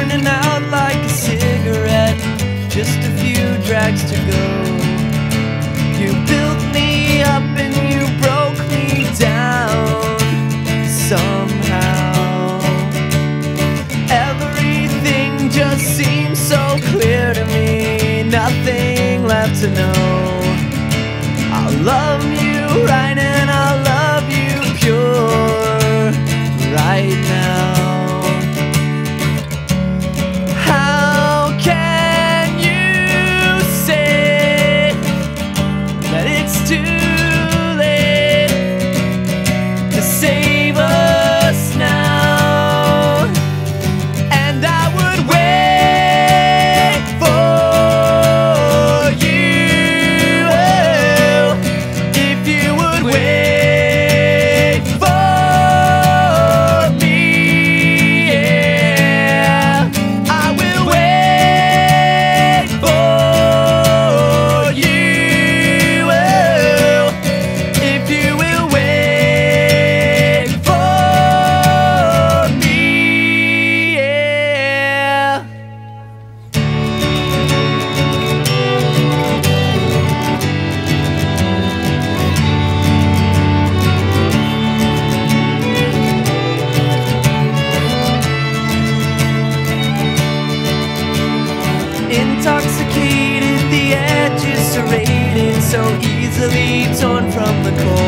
burning out like a cigarette, just a few drags to go. You built me up and you broke me down somehow. Everything just seems so clear to me, nothing left to know. I'll love you right and I'll love you pure right now. How can you say that it's too late to save us now? And I would wait for you if you would wait for me. Yeah, I will wait for you if you will wait for me. Yeah. Intoxicated, the edges serrated, so easily torn from the core.